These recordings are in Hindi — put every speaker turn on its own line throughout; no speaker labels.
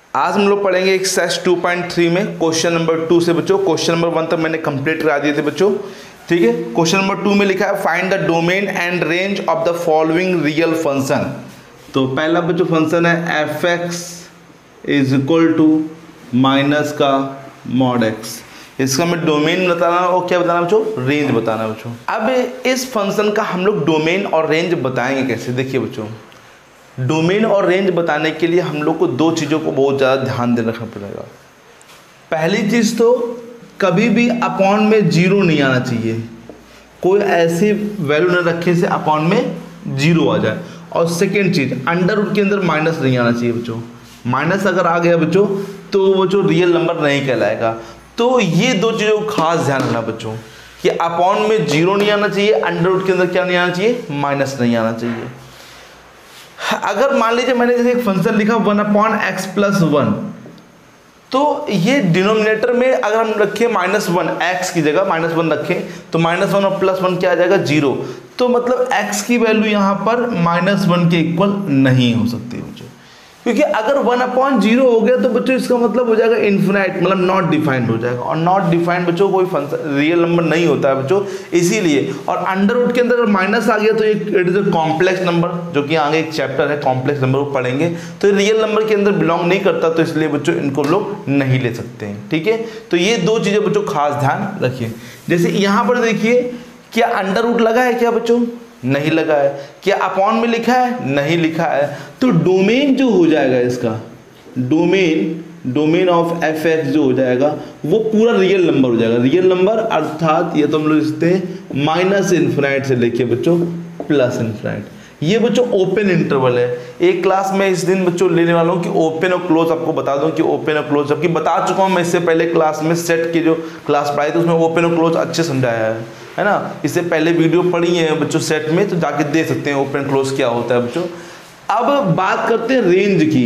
आज हम लोग पढ़ेंगे एक्सरसाइज 2.3 में क्वेश्चन नंबर 2 से बच्चों। क्वेश्चन नंबर 1 तक मैंने कंप्लीट करा दिए थे बच्चों, ठीक है। क्वेश्चन नंबर 2 में लिखा है find the domain and range of the following real function. तो पहला बच्चों फंक्शन है f x is equal to minus का मॉड एक्स। इसका हमें डोमेन बताना और क्या बताना बच्चों, रेंज बताना बच्चों। अब इस फंक्शन का हम लोग डोमेन और रेंज बताएंगे कैसे। देखिए बच्चों, डोमेन और रेंज बताने के लिए हम लोग को दो चीज़ों को बहुत ज़्यादा ध्यान देना रखना पड़ेगा। पहली चीज़ तो कभी भी अपॉन में जीरो नहीं आना चाहिए, कोई ऐसी वैल्यू न रखे से अपॉन में जीरो आ जाए। और सेकेंड चीज़, अंडर रूट के अंदर माइनस नहीं आना चाहिए बच्चों। माइनस अगर आ गया बच्चों तो वो जो रियल नंबर नहीं कहलाएगा। तो ये दो चीज़ों को खास ध्यान रखना बच्चों कि अपॉन में जीरो नहीं आना चाहिए, अंडर रूट के अंदर क्या नहीं आना चाहिए, माइनस नहीं आना चाहिए। अगर मान लीजिए मैंने जैसे एक फंक्शन लिखा 1/x + 1, तो ये डिनोमिनेटर में अगर हम रखें -1, x की जगह -1 रखें तो -1 और +1 क्या आ जाएगा, 0। तो मतलब x की वैल्यू यहाँ पर -1 के इक्वल नहीं हो सकती बच्चों, क्योंकि अगर 1/0 हो गया तो बच्चों इसका मतलब हो जाएगा इन्फिनाइट, मतलब नॉट डिफाइंड हो जाएगा। और नॉट डिफाइंड बच्चों कोई फंक्शन रियल नंबर नहीं होता है बच्चों, इसीलिए। और अंडर रूट के अंदर अगर माइनस आ गया तो it is a complex number, जो कि आगे एक चैप्टर है कॉम्प्लेक्स नंबर को पढ़ेंगे, तो रियल नंबर के अंदर बिलोंग नहीं करता, तो इसलिए बच्चों इनको लोग नहीं ले सकते हैं, ठीक है। तो ये दो चीज़ें बच्चों खास ध्यान रखिए। जैसे यहाँ पर देखिए, क्या अंडर रूट लगा है क्या बच्चों, नहीं लगा है। क्या अपॉन में लिखा है, नहीं लिखा है। तो डोमेन जो हो जाएगा इसका, डोमेन ऑफ एफ एक्स जो हो जाएगा वो पूरा रियल नंबर हो जाएगा। रियल नंबर अर्थात ये तो हम लोग लिखते हैं माइनस इन्फिनाइट से लेके बच्चों प्लस इन्फिनाइट। ये बच्चों ओपन इंटरवल है। एक क्लास में इस दिन बच्चों लेने वाला हूँ कि ओपन और क्लोज, आपको बता दूं कि ओपन और क्लोज, जबकि बता चुका हूँ मैं इससे पहले क्लास में सेट की जो क्लास पढ़ाई थी उसमें ओपन और क्लोज अच्छे समझाया है ना। इससे पहले वीडियो पढ़ी है बच्चों सेट में, तो जाके देख सकते हैं ओपन क्लोज क्या होता है बच्चों। अब बात करते हैं रेंज की,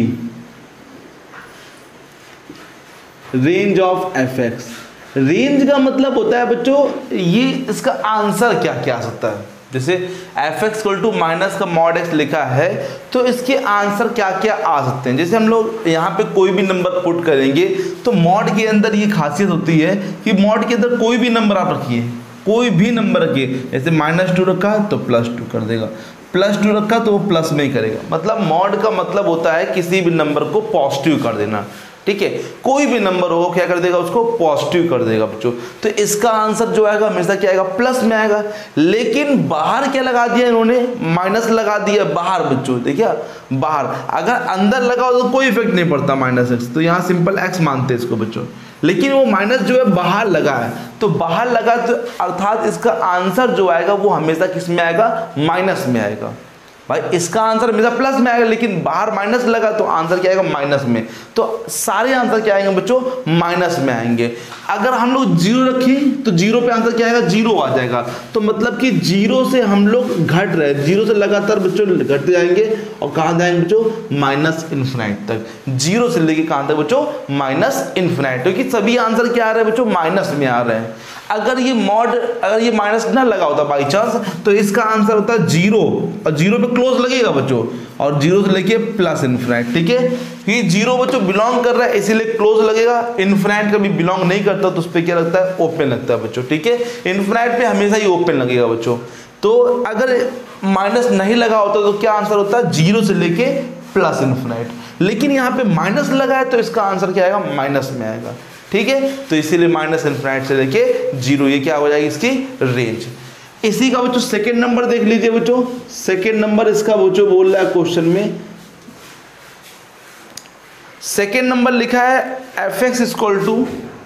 range of f x. Range का मतलब होता है बच्चों ये इसका आंसर क्या क्या आ सकता है। जैसे f x equal to minus का मॉड एक्स लिखा है तो इसके आंसर क्या क्या आ सकते हैं। जैसे हम लोग यहाँ पे कोई भी नंबर पुट करेंगे तो मॉड के अंदर ये खासियत होती है कि मॉड के अंदर कोई भी नंबर आप रखिए, कोई भी नंबर रखिए। जैसे -2 रखा तो +2 कर देगा, +2 रखा तो वो प्लस में ही करेगा। मतलब मॉड का मतलब होता है किसी भी नंबर को पॉजिटिव कर देना, ठीक है। कोई भी नंबर हो क्या कर देगा, उसको पॉजिटिव कर देगा बच्चों। तो इसका आंसर जो आएगा हमेशा क्या आएगा, प्लस में आएगा। लेकिन बाहर क्या लगा दिया इन्होंने, माइनस लगा दिया बाहर बच्चों। देखिए बाहर, अगर अंदर लगा हो तो कोई इफेक्ट नहीं पड़ता -x, तो यहाँ सिंपल x मानते हैं इसको बच्चों। लेकिन वो माइनस जो है बाहर लगा है, तो बाहर लगा तो अर्थात इसका आंसर जो आएगा वो हमेशा किस में आएगा, माइनस में आएगा। भाई इसका आंसर हमेशा प्लस में आएगा, लेकिन बाहर माइनस लगा तो आंसर क्या आएगा, माइनस में। तो सारे आंसर क्या आएंगे बच्चों, माइनस में आएंगे। अगर हम लोग 0 रखें तो 0 पे आंसर क्या आएगा, 0 आ जाएगा। तो मतलब कि 0 से हम लोग घट रहे, 0 से लगातार बच्चों घटते जाएंगे और कहाँ जाएंगे बच्चों, माइनस इन्फिनाइट तक। 0 से लेके कहाँ तक बच्चों, माइनस इन्फिनाइट, क्योंकि सभी आंसर क्या आ रहे हैं बच्चों, माइनस में आ रहे हैं। अगर ये माइनस ना लगा होता बाई चांस तो इसका आंसर होता है 0, और 0 पे क्लोज लगेगा बच्चों, और 0 से लेके प्लस इन्फिनाइट, ठीक है। ये 0 बच्चों बिलोंग कर रहा है इसीलिए क्लोज लगेगा। इन्फिनाइट कभी बिलोंग नहीं करता तो उस पर क्या लगता है, ओपन लगता है बच्चों, ठीक है। इन्फिनाइट पे हमेशा ही ओपन लगेगा बच्चों। तो अगर माइनस नहीं लगा होता तो क्या आंसर होता है, 0 से लेके प्लस इन्फिनाइट। लेकिन यहाँ पे माइनस लगा है तो इसका आंसर क्या आएगा, माइनस में आएगा, ठीक है। तो इसीलिए माइनस इन्फिनाइट से लेके 0, ये क्या हो जाएगी इसकी रेंज। इसी का बच्चों सेकंड नंबर देख लीजिए बच्चों। सेकंड नंबर इसका बच्चों बोल रहा है क्वेश्चन में, सेकंड नंबर लिखा है f x equal to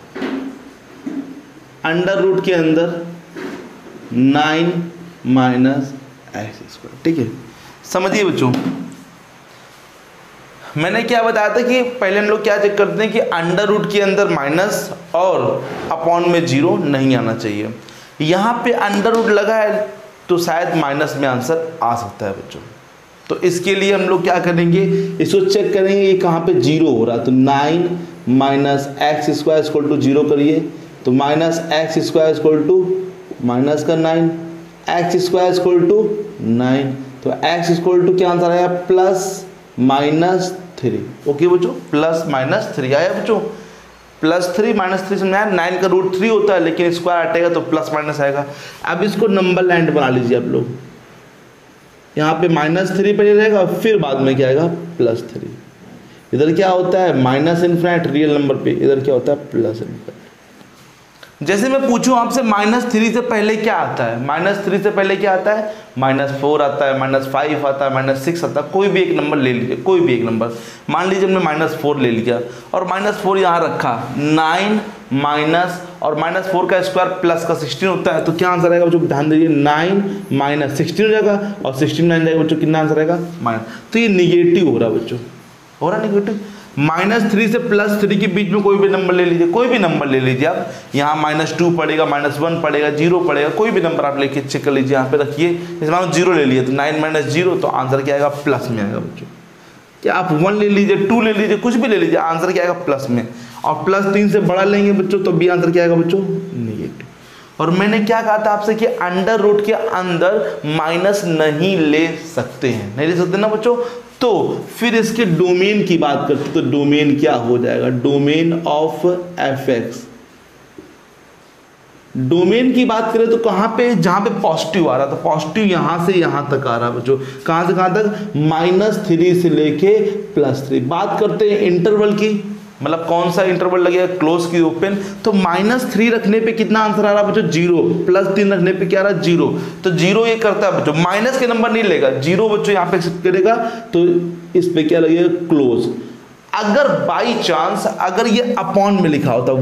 under root के अंदर 9 - x², ठीक है। समझिए बच्चों, मैंने क्या बताया था कि पहले हम लोग क्या चेक करते हैं कि अंडर रूट के अंदर माइनस और अपॉन में 0 नहीं आना चाहिए। यहाँ पे अंडर रूट लगा है तो शायद माइनस में आंसर आ सकता है बच्चों। तो इसके लिए हम लोग क्या करेंगे, इसको चेक करेंगे ये कहाँ पे 0 हो रहा है। तो 9 - x² = 0 करिए, तो -x² = माइनस का 9, x² = 9, तो x क्या आंसर आया, प्लस माइनस 3। ओके बच्चों, प्लस माइनस 3 आया बच्चों, +3 -3 समझ आया। 9 का रूट 3 होता है, लेकिन स्क्वायर हटेगा तो प्लस माइनस आएगा। अब इसको नंबर लाइन बना लीजिए आप लोग, यहाँ पे -3 पहले रहेगा, फिर बाद में क्या आएगा +3। इधर क्या होता है माइनस इनफिनिट रियल नंबर पे, इधर क्या होता है प्लस इनफिनिट। जैसे मैं पूछूं आपसे -3 से पहले क्या आता है, -3 से पहले क्या आता है, -4 आता है, -5 आता है, -6 आता है। कोई भी एक नंबर ले लीजिए, कोई भी एक नंबर। मान लीजिए हमने -4 ले लिया और -4 यहाँ रखा, 9 माइनस और -4 का स्क्वायर प्लस का 16 होता है, तो क्या आंसर आएगा बच्चों, ध्यान दीजिए 9 - 16 हो जाएगा और 16 9 जाएगा बच्चों, कितना आंसर आएगा माइनस। तो ये निगेटिव हो रहा है बच्चों, हो रहा निगेटिव। -3 से +3 के बीच में कोई भी नंबर ले लीजिए, कोई भी नंबर ले लीजिए आप, यहाँ -2 पड़ेगा, -1 पड़ेगा, 0 पड़ेगा, कोई भी नंबर आप लेके चेक कर लीजिए। यहाँ पे रखिए, इसमें 0 ले लिए तो 9 - 0, तो आंसर क्या आएगा प्लस में आएगा बच्चों। क्या आप 1 ले लीजिए, 2 ले लीजिए, कुछ भी ले लीजिए, आंसर क्या आएगा प्लस में। और +3 से बड़ा लेंगे बच्चों तो भी आंसर क्या आएगा बच्चों निगेटिव। और मैंने क्या कहा था आपसे कि अंडर रूट के अंदर माइनस नहीं ले सकते हैं, नहीं ले सकते ना बच्चों। तो फिर इसके डोमेन की बात करते तो डोमेन क्या हो जाएगा, डोमेन ऑफ fx। डोमेन की बात करें तो कहां पे, जहां पे पॉजिटिव आ रहा था, पॉजिटिव यहां से यहां तक आ रहा है बच्चों, कहां से कहां तक, -3 से लेके +3। बात करते हैं इंटरवल की, मतलब कौन सा इंटरवल लगेगा, क्लोज की ओपन। तो -3 रखने पे कितना आंसर आ रहा है बच्चों 0, +3 रखने पे क्या आ रहा है 0। तो 0 ये करता है बच्चों, माइनस के नंबर नहीं लेगा, 0 बच्चों यहाँ पे एक्सेप्ट करेगा, तो इस पे क्या लगेगा क्लोज। अगर बाई चांस अगर ये अपॉन में लिखा होता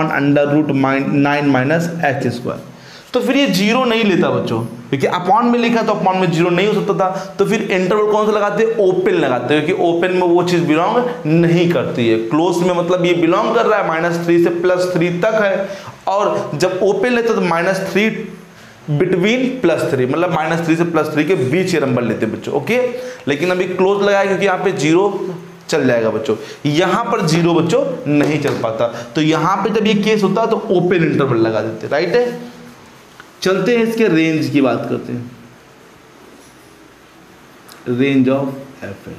1/√9 - x², तो फिर ये 0 नहीं लेता बच्चों, क्योंकि अपॉन में लिखा तो अपॉन में 0 नहीं हो सकता था। तो फिर इंटरवल कौन सा लगाते हैं, ओपन लगाते हैं, क्योंकि ओपन में वो चीज बिलोंग नहीं करती है। क्लोज में मतलब ये बिलोंग कर रहा है, -3 से +3 तक है, और जब ओपन लेते तो -3 बिटवीन +3, मतलब -3 से +3 के बीच ये नंबर लेते हैं बच्चों। ओके, लेकिन अभी क्लोज लगाया क्योंकि यहाँ पे 0 चल जाएगा बच्चों, यहां पर 0 बच्चों नहीं चल पाता। तो यहां पे जब ये केस होता है तो ओपन इंटरवल लगा देते, राइट है। चलते हैं इसके रेंज की बात करते हैं, रेंज ऑफ fx।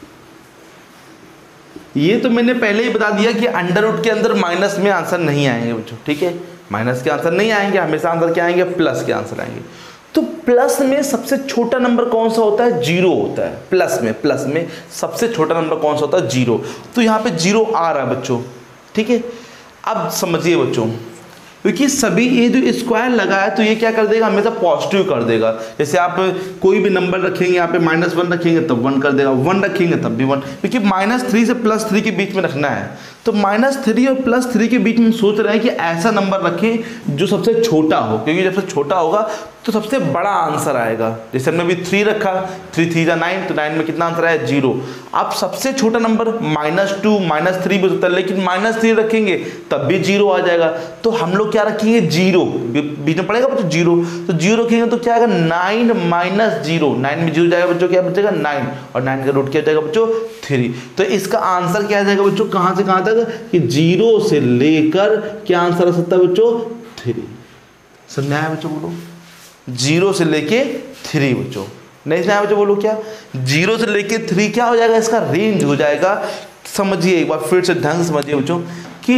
ये तो मैंने पहले ही बता दिया कि अंडर रूट के अंदर माइनस में आंसर नहीं आएंगे बच्चों, ठीक है, माइनस के आंसर नहीं आएंगे, हमेशा आंसर क्या आएंगे, प्लस के आंसर आएंगे। तो प्लस में सबसे छोटा नंबर कौन सा होता है, 0 होता है। प्लस में सबसे छोटा नंबर कौन सा होता है, 0। तो यहाँ पे 0 आ रहा है बच्चों, ठीक है। अब समझिए बच्चों, क्योंकि सभी ये जो स्क्वायर लगा है तो ये क्या कर देगा, हमेशा पॉजिटिव कर देगा। जैसे आप कोई भी नंबर रखेंगे, यहाँ पे -1 रखेंगे तब 1 कर देगा, 1 रखेंगे तब भी 1, क्योंकि -3 से +3 के बीच में रखना है। तो -3 और +3 के बीच में सोच रहे हैं कि ऐसा नंबर रखें जो सबसे छोटा हो, क्योंकि जब से छोटा होगा तो सबसे बड़ा आंसर आएगा। जैसे हमने अभी 3 रखा, 3 3 जा 9, तो 9 में कितना आंसर आया 0। अब सबसे छोटा नंबर -2 -3 भी होता है, लेकिन -3 रखेंगे तब भी 0 आ जाएगा। तो हम लोग क्या रखेंगे, 0 बीच में पड़ेगा बच्चों 0, तो 0 रखेंगे तो क्या आएगा 9 - 0, 9 में 0 जाएगा बच्चों, क्या बचेगा 9, और 9 का रूट क्या जाएगा बच्चों 3। तो इसका आंसर क्या आ जाएगा बच्चों, कहां से कहां तक, कि 0 से लेकर क्या आंसर आ सकता है बच्चों 3। समझ आया बच्चों, बोलो 0 से लेके 3 बच्चों, नहीं समझ आया बच्चों, बोलो क्या 0 से लेके 3 क्या हो जाएगा, इसका रेंज हो जाएगा। समझिए एक बार फिर से ढंग से समझिए बच्चों कि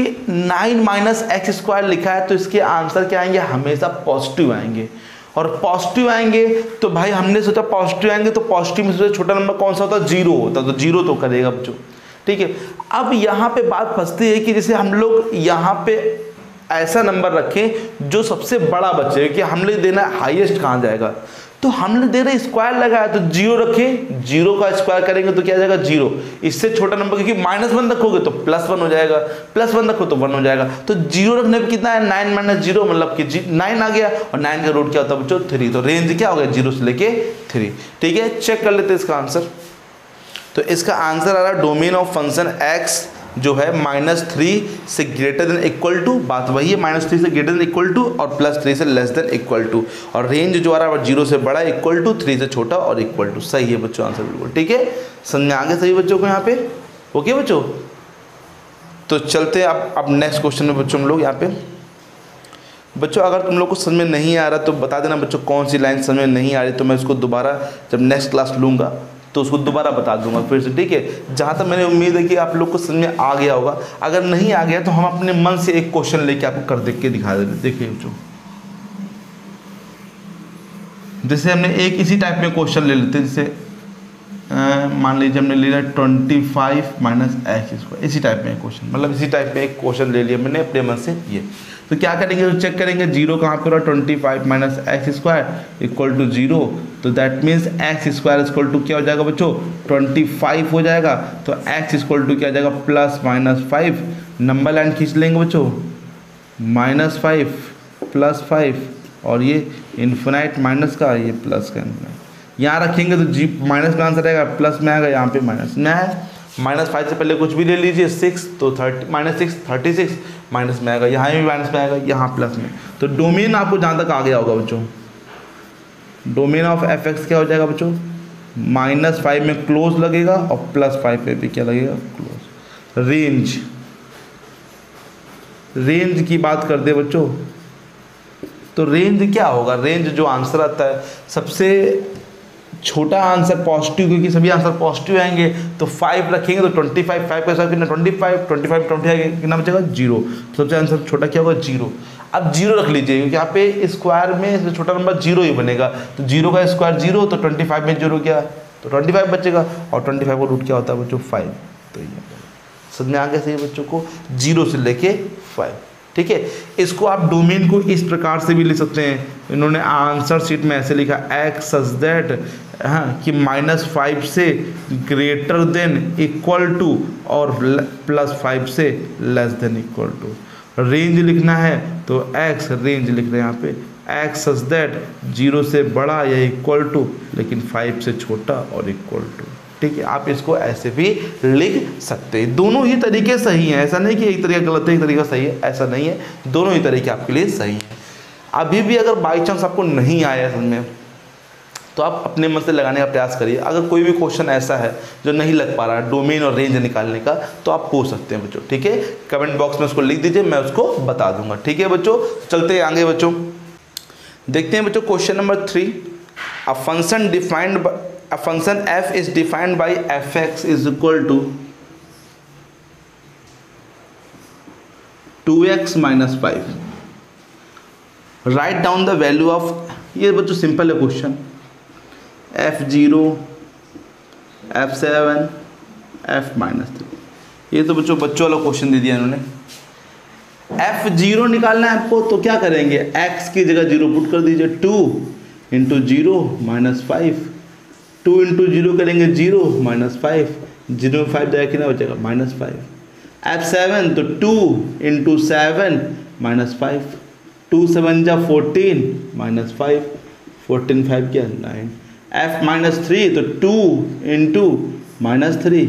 9 - x² लिखा है तो इसके आंसर क्या आएंगे, हमेशा पॉजिटिव आएंगे। और पॉजिटिव आएंगे तो भाई हमने सोचा पॉजिटिव आएंगे, तो पॉजिटिव में सबसे छोटा नंबर कौन सा होता है, 0 होता, तो 0 तो करेगा बच्चों, ठीक है। अब यहाँ पे बात फंसती है कि जैसे हम लोग यहाँ पे ऐसा नंबर रखें जो सबसे बड़ा बचे, कि हमने देना हाईएस्ट कहाँ जाएगा, तो हमने दे रहे स्क्वायर लगाया तो 0 रखें, 0 का स्क्वायर करेंगे तो क्या जाएगा 0। इससे छोटा नंबर, क्योंकि -1 रखोगे तो +1 हो जाएगा, +1 रखो तो 1 हो जाएगा। तो 0 रखने पे कितना है 9 - 0, मतलब कि 9 आ गया, और 9 का रूट क्या होता है बच्चों 3। तो रेंज क्या हो गया 0 से लेके 3, ठीक है। चेक कर लेते हैं इसका आंसर। तो इसका आंसर आ रहा है डोमेन ऑफ फंक्शन x जो है -3 से ग्रेटर देन इक्वल टू, बात वही है, -3 से ग्रेटर देन इक्वल टू और +3 से लेस देन इक्वल टू, और रेंज जो आ रहा है 0 से बड़ा इक्वल टू, 3 से छोटा और इक्वल टू। सही है बच्चों आंसर बिल्कुल, ठीक है। समझ में आ गया सही बच्चों को यहाँ पे, ओके बच्चों। तो चलते हैं अब नेक्स्ट क्वेश्चन में बच्चों हम लोग यहाँ पे। बच्चों अगर तुम लोग को समझ में नहीं आ रहा तो बता देना बच्चों, कौन सी लाइन समझ में नहीं आ रही, तो मैं इसको दोबारा जब नेक्स्ट क्लास लूँगा तो उसको दोबारा बता दूंगा फिर से, ठीक है। जहाँ तक मैंने उम्मीद है कि आप लोग को समझ में आ गया होगा। अगर नहीं आ गया तो हम अपने मन से एक क्वेश्चन लेके आपको कर देख के दिखा देते। देखिए बच्चों, जैसे हमने एक इसी टाइप में क्वेश्चन ले लेते हैं, जैसे मान लीजिए हमने ले लिया 25 माइनस एक्स स्क्वायर, इसी टाइप में क्वेश्चन, मतलब इसी टाइप में एक क्वेश्चन ले लिया मैंने अपने मन से ये। तो क्या करेंगे, तो चेक करेंगे जीरो कहाँ पे रहा, 25 minus x square equal to zero. तो that means x square equal to क्या हो जाएगा बच्चों, 25 हो जाएगा। तो एक्स इक्वल टू क्या हो जाएगा, प्लस माइनस 5, नंबर लाइन खींच लेंगे बच्चों, -5 प्लस 5, और ये इन्फिनाइट माइनस का, ये प्लस का इन्फिनाइट यहाँ रखेंगे तो जी माइनस का आंसर आएगा, प्लस में आएगा, यहाँ पे माइनस में है। -5 से पहले कुछ भी ले लीजिए, 6 तो 30 -6 36 माइनस में आएगा, यहाँ भी माइनस में आएगा, यहाँ प्लस में। तो डोमेन आपको जहाँ तक आ गया होगा बच्चों, डोमेन ऑफ एफ एक्स क्या हो जाएगा बच्चों, -5 में क्लोज लगेगा और +5 पे भी क्या लगेगा, क्लोज। रेंज की बात कर दे बच्चों, तो रेंज क्या होगा, रेंज जो आंसर आता है सबसे छोटा आंसर पॉजिटिव, क्योंकि सभी आंसर पॉजिटिव आएंगे, तो 5 रखेंगे तो 25, 5 का साथ कितना 25 कितना बचेगा 0। तो सबसे आंसर छोटा क्या होगा 0। अब 0 रख लीजिए, क्योंकि यहाँ पे स्क्वायर में सबसे छोटा नंबर 0 ही बनेगा, तो 0 का स्क्वायर 0, तो 25 में 0 क्या, तो 25 बचेगा, और 25 का रूट क्या होता है बच्चों 5। तो ये समझ में आ गया सही बच्चों को, 0 से लेके 5, ठीक है। इसको आप डोमेन को इस प्रकार से भी लिख सकते हैं, इन्होंने आंसर शीट में ऐसे लिखा, एक्स सच दैट, हाँ, कि -5 से ग्रेटर देन इक्वल टू और +5 से less than equal to. Range लिखना है तो एक्स रेंज लिख रहे हैं यहाँ पे, एक्स सच दैट 0 से बड़ा या इक्वल टू, लेकिन 5 से छोटा और इक्वल टू, ठीक है। आप इसको ऐसे भी लिख सकते हैं। दोनों ही तरीके सही हैं, ऐसा नहीं कि एक तरीका गलत है एक तरीका सही है, ऐसा नहीं है, दोनों ही तरीके आपके लिए सही हैं। अभी भी अगर बाई चांस आपको नहीं आया समझ में, तो आप अपने मन से लगाने का प्रयास करिए। अगर कोई भी क्वेश्चन ऐसा है जो नहीं लग पा रहा है डोमेन और रेंज निकालने का, तो आप पूछ सकते हैं बच्चों, ठीक है। कमेंट बॉक्स में उसको लिख दीजिए, मैं उसको बता दूंगा, ठीक है बच्चों। चलते हैं आगे बच्चों, देखते हैं बच्चों question number 3। A function defined a function f is defined by fx is equal to 2x minus 5. Write down the value of, ये बच्चों सिंपल है क्वेश्चन, f0 f7 f-3। ये तो बच्चों वाला क्वेश्चन दे दिया इन्होंने। f0 निकालना है आपको, तो क्या करेंगे, x की जगह 0 पुट कर दीजिए, 2 × 0 -5, 2 × 0 करेंगे 0 -5, 0 में 5 जाएगा कितना बचेगा -5। f7 तो 2 × 7 -5, 2 7 जा 14 -5, 14 5 क्या 9। f-3 तो 2 × -3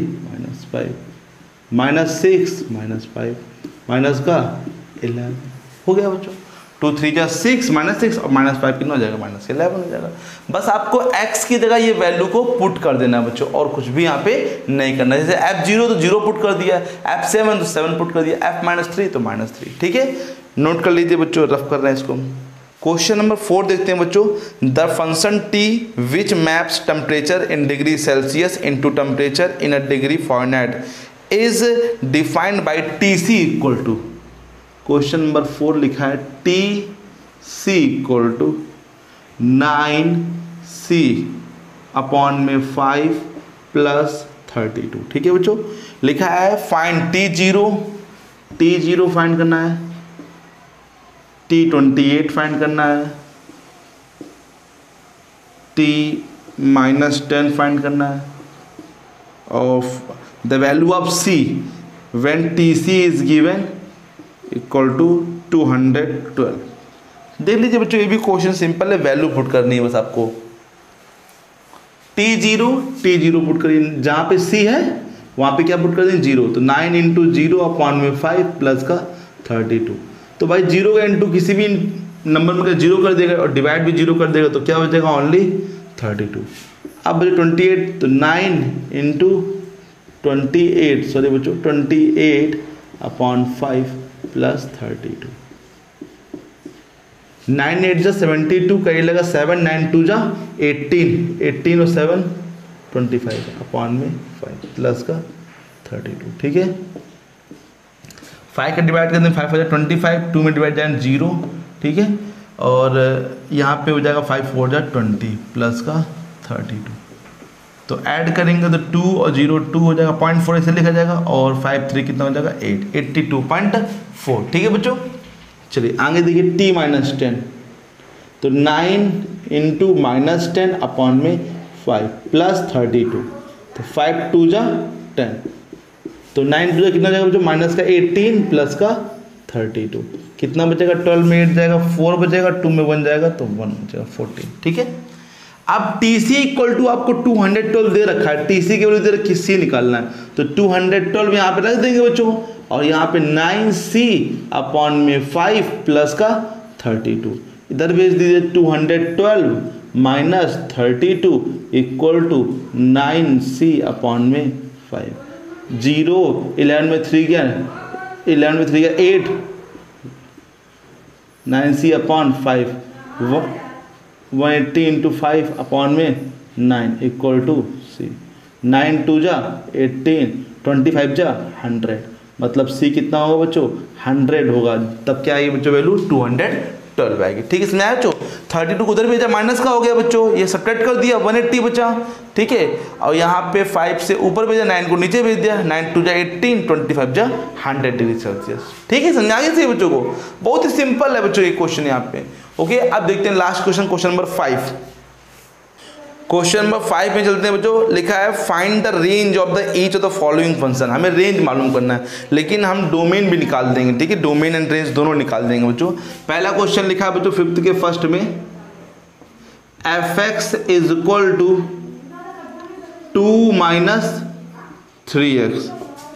-5, -6 -5 माइनस का 11 हो गया बच्चों। 2 3 जा 6 -6 और -5 कितना हो जाएगा -11 हो जाएगा। बस आपको x की जगह ये वैल्यू को पुट कर देना है बच्चों, और कुछ भी यहाँ पे नहीं करना। जैसे f0 तो 0 पुट कर दिया, f7 तो 7 पुट कर दिया, f-3 तो -3, ठीक है। नोट कर लीजिए बच्चों, रफ कर रहे हैं इसको। क्वेश्चन नंबर 4 देखते हैं बच्चों। The function t which maps temperature in degree Celsius into temperature in a degree Fahrenheit is defined by TC equal to, question number 4 लिखा है TC equal to 9C upon में 5 + 32, ठीक है बच्चों। लिखा है फाइंड T0 फाइंड करना है, T28 फाइंड करना है, T-10 फाइंड करना है, और the value of C when TC is given equal to 212। देख लीजिए बच्चों, ये भी क्वेश्चन सिंपल है, वैल्यू पुट करनी है बस आपको। T0 पुट करिए, जहाँ पे C है वहाँ पे क्या पुट कर दें 0, तो 9 × 0 अपॉन में 5 प्लस का 32। तो भाई 0 का इंटू किसी भी नंबर में 0 कर देगा और डिवाइड भी 0 कर देगा, तो क्या हो जाएगा ओनली 32। अब 28 तो 9 × 28 सॉरी बच्चों 28 अपॉन 5 प्लस 32। 9 8 जा 72 कहीं लगा 7 9 2 जा 18 और 7 25 अपॉन में 5 प्लस का 32, ठीक है। 5 का डिवाइड करते हैं 5 हो जाए 25, 2 में डिवाइड जाए 0, ठीक है। और यहाँ पे हो जाएगा 5 4 जा 20 प्लस का 32, तो ऐड करेंगे तो 2 और 0 2 हो जाएगा, 0.4 ऐसे लिखा जाएगा, और 5 3 कितना हो जाएगा 8 82.4, ठीक है बच्चों। चलिए आगे देखिए t माइनस 10, तो 9 इंटू माइनस 10 अपॉन में 5 प्लस 32, तो 5 2 जा 10, तो 9 2 जा कितना जाएगा बच्चों माइनस का 18 प्लस का 32, कितना बचेगा 12 में 8 जाएगा 4 बचेगा, 2 में 1 जाएगा तो 1 बचेगा 14, ठीक है। अब TC इक्वल टू आपको 212 दे रखा है, TC के वैल्यू दे रखी, C निकालना है, तो 212 यहाँ पे रख देंगे बच्चों, और यहाँ पे 9C अपॉन में 5 प्लस का 32, इधर भेज दीजिए 212 minus 32 equal to 9C upon में 5, 0 11 में 3 गया 8, 9C अपॉन 5 180 इंटू 5 अपॉन में 9 इक्वल टू C, 9 2 जा 18 25 जा 100, मतलब C कितना होगा बच्चों 100 होगा, तब क्या आएगी बच्चों वैल्यू 212 आएगी, ठीक है। समझ बच्चों 32 को उधर भेजा माइनस का हो गया बच्चों, ये सब्ट्रैक्ट कर दिया 180 बचा, ठीक है। और यहाँ पे 5 से ऊपर भेजा 9 को नीचे भेज दिया, 9 2 जा 18 25 जा 100 डिग्री सेल्सियस, ठीक है। समझा गया बच्चों को, बहुत ही सिंपल है बच्चों ये क्वेश्चन यहाँ पे, ओके। अब देखते हैं last question, question number 5। Question number 5 में चलते हैं बच्चों, लिखा है find the range of the each of the following function, हमें रेंज मालूम करना है, लेकिन हम डोमेन भी निकाल देंगे, ठीक है। डोमेन एंड रेंज दोनों निकाल देंगे बच्चों। पहला क्वेश्चन लिखा है बच्चों 5th के फर्स्ट में, fx is equal to 2 minus 3x,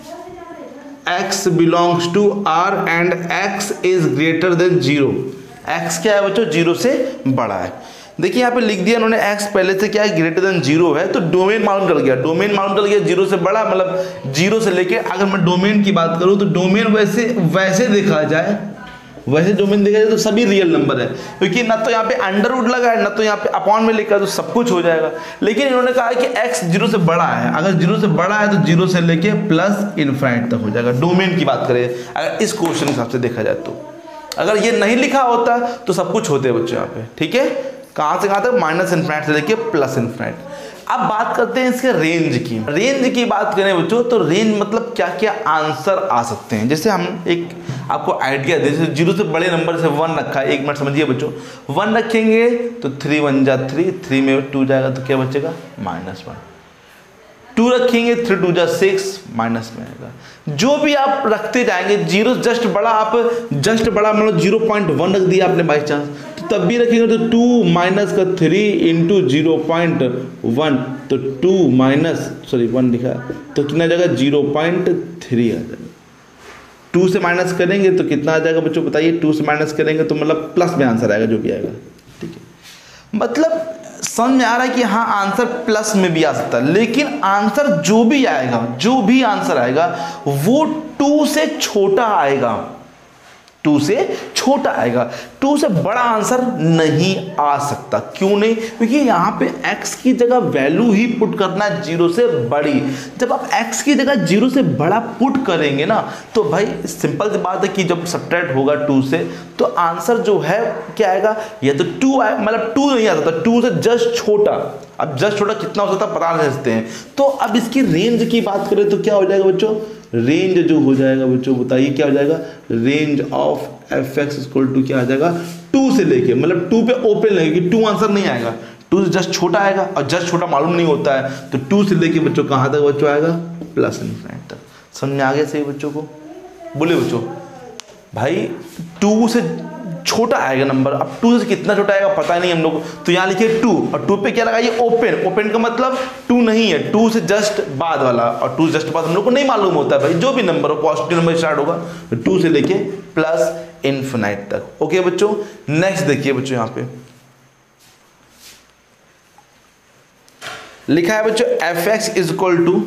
x belongs to R and x is greater than 0, x क्या है बच्चों 0 से बड़ा है। देखिए यहाँ पे लिख दिया इन्होंने x पहले से क्या है ग्रेटर देन 0 है, तो डोमेन मालूम चल गया, डोमेन मालूम चल गया 0 से बड़ा, मतलब 0 से लेके, अगर मैं डोमेन की बात करूँ तो डोमेन वैसे देखा जाए, वैसे डोमेन देखा जाए तो सभी रियल नंबर है, क्योंकि ना तो यहाँ पे अंडर रूट लगा है ना तो यहाँ पे अपॉन में लिखा है, तो सब कुछ हो जाएगा। लेकिन इन्होंने कहा कि x 0 से बड़ा है, अगर 0 से बड़ा है तो 0 से लेके प्लस इनफाइनाइट तक हो जाएगा, डोमेन की बात करें अगर इस क्वेश्चन के हिसाब से देखा जाए तो। अगर ये नहीं लिखा होता तो सब कुछ होते बच्चों यहाँ पे, ठीक है। कहाँ से कहाँ तक माइनस इनफाइनाइट से लेके प्लस इनफाइनाइट। अब बात करते हैं इसके रेंज की। रेंज की बात करें बच्चों तो रेंज मतलब क्या क्या आंसर आ सकते हैं। जैसे हम एक आपको आइडिया दे, जैसे 0 से बड़े नंबर से 1 रखा है, 1 मिनट समझिए बच्चों, 1 रखेंगे तो 3 1 जा 3, 3 में 2 जाएगा तो क्या बचेगा -1, 2 रखेंगे 3 2 जा 6 माइनस में आएगा। जो भी आप रखते जाएंगे 0 जस्ट बड़ा, आप जस्ट बड़ा मतलब 0.1 रख दिया आपने बाई चांस, तो तब भी रखेंगे तो 2 माइनस का 3 इंटू 0.1, तो 2 माइनस 1 लिखा तो कितना आ जाएगा 0.3 आ जाएगा। 2 से माइनस करेंगे तो कितना आ जाएगा बच्चों बताइए, 2 से माइनस करेंगे तो मतलब प्लस में आंसर आएगा जो भी आएगा, ठीक है। मतलब समझ में आ रहा है कि हाँ आंसर प्लस में भी आ सकता है, लेकिन आंसर जो भी आंसर आएगा वो 2 से छोटा आएगा, 2 से छोटा आएगा, 2 से बड़ा आंसर नहीं आ सकता। क्यों नहीं? क्योंकि यहाँ पे x की जगह वैल्यू ही पुट करना है 0 से बड़ी। जब आप x की जगह 0 से बड़ा पुट करेंगे ना तो भाई सिंपल सी बात है कि जब सब्ट्रैक्ट होगा 2 से तो आंसर जो है क्या आएगा, या तो 2 आए, मतलब 2 नहीं आ सकता, 2 से जस्ट छोटा। अब जस्ट छोटा कितना हो सकता है पता नहीं सकते हैं। तो अब इसकी रेंज की बात करें तो क्या हो जाएगा बच्चों, रेंज जो हो जाएगा बच्चों बताइए क्या हो जाएगा, range of fx equal to क्या आ जाएगा 2 से लेके, मतलब 2 पे ओपन लगेगी, 2 आंसर नहीं आएगा, 2 से जस्ट छोटा आएगा, और जस्ट छोटा मालूम नहीं होता है तो 2 से लेके बच्चों कहाँ तक बच्चों आएगा, प्लस इनफाइनाइट तक। समझ में आ गया सही बच्चों को? बोले बच्चों भाई 2 से छोटा आएगा नंबर, अब 2 से कितना छोटा आएगा पता नहीं हम लोग को, तो यहाँ लिखिए 2 और 2 पे क्या लगाइए ओपन। ओपन का मतलब 2 नहीं है, 2 से जस्ट बाद वाला, और 2 जस्ट बाद हम लोग को नहीं मालूम होता है भाई, जो भी नंबर हो पॉजिटिव नंबर स्टार्ट होगा तो 2 से लेके प्लस इनफिनाइट तक। ओके बच्चों, नेक्स्ट देखिए बच्चों यहाँ पे लिखा है बच्चों fx is equal to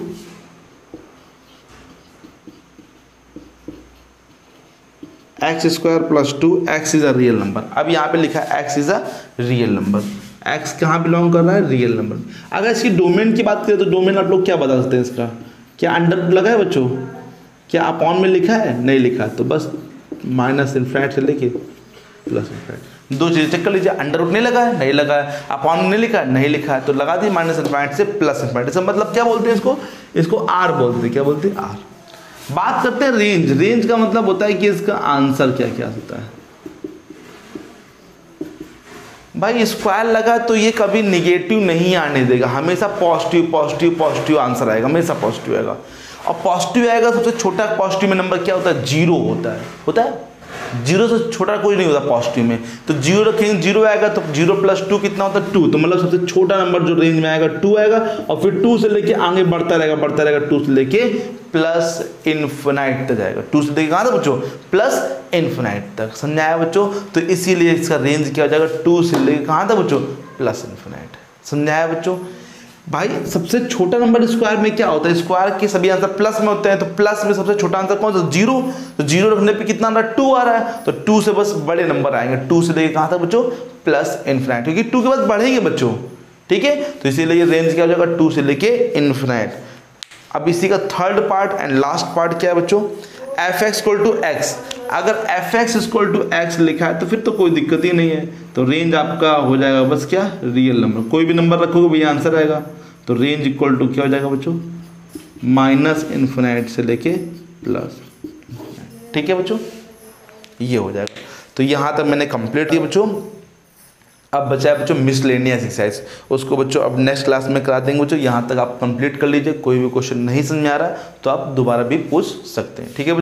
x² + 2, x is a real number. अब यहाँ पे लिखा है x is a real number, x कहाँ बिलोंग कर रहा है, रियल नंबर। अगर इसकी डोमेन की बात करें तो डोमेन आप लोग क्या बता सकते हैं इसका, क्या अंडर लगा है बच्चों, क्या अपॉन में लिखा है, नहीं लिखा है, तो बस माइनस इनफिनिट से लेके प्लस इनफिनिट, दो चीज़ें चेक कर लीजिए। अंडर रूट नहीं लगा है, नहीं लगा है, अपॉन नहीं लिखा है, नहीं लिखा है, तो लगा दी माइनस इनफिनिट से प्लस इनफिनिट। इसका मतलब क्या बोलते हैं इसको, इसको आर बोलते हैं, क्या बोलते हैं, आर। बात करते हैं रेंज। रेंज का मतलब होता है कि इसका आंसर क्या क्या होता है। भाई स्क्वायर लगा तो ये कभी निगेटिव नहीं आने देगा, हमेशा पॉजिटिव पॉजिटिव पॉजिटिव आंसर आएगा, हमेशा पॉजिटिव आएगा। और पॉजिटिव आएगा, सबसे छोटा पॉजिटिव में नंबर क्या होता है, जीरो होता है, होता है। जीरो से छोटा कोई नहीं होता पॉजिटिव में, तो जीरो रखेंगे, जीरो आएगा तो जीरो प्लस टू कितना होता है, टू। तो मतलब सबसे छोटा नंबर जो रेंज में आएगा टू आएगा, और फिर टू से लेके आगे बढ़ता रहेगा, टू से लेके प्लस इन्फिनाइट तक जाएगा। टू से लेके कहाँ तक बच्चों, प्लस इन्फिनाइट तक, समझाया बच्चों। तो इसीलिए इसका रेंज क्या हो जाएगा, टू से लेके कहाँ तक बच्चों, प्लस इन्फिनाइट, समझाया बच्चों। भाई सबसे छोटा नंबर स्क्वायर में क्या होता है, स्क्वायर के सभी आंसर प्लस में होते हैं, तो प्लस में सबसे छोटा आंसर कौन सा, जीरो। तो जीरो रखने पे कितना आ रहा है, टू आ रहा है, तो टू से बस बड़े नंबर आएंगे, टू से लेके कहाँ तक बच्चों, प्लस इन्फिनाइट, क्योंकि टू के बाद बढ़ेंगे बच्चों, ठीक है। तो इसीलिए रेंज क्या हो जाएगा, टू से लेके इन्फिनाइट। अब इसी का third part and last part क्या है बच्चों, f x equal to x. अगर f x equal to x लिखा है तो फिर तो कोई दिक्कत ही नहीं है, तो रेंज आपका हो जाएगा बस क्या, रियल नंबर, कोई भी नंबर रखोगे भैया आंसर आएगा। तो रेंज इक्वल टू क्या हो जाएगा बच्चों, माइनस इन्फिनाइट से लेके प्लस, ठीक है बच्चों, ये हो जाएगा। तो यहाँ तक मैंने कंप्लीट किया बच्चों। अब बचा है बच्चों मिसलेनियस एक्सरसाइज, उसको बच्चों अब नेक्स्ट क्लास में करा देंगे बच्चों। यहाँ तक आप कंप्लीट कर लीजिए, कोई भी क्वेश्चन नहीं समझ में आ रहा तो आप दोबारा भी पूछ सकते हैं, ठीक है।